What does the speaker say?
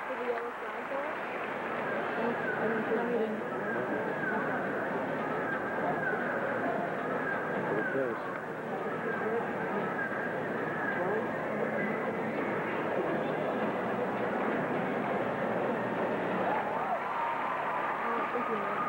Did the yellow flag go up? I didn't see anything. It does. I don't think we know.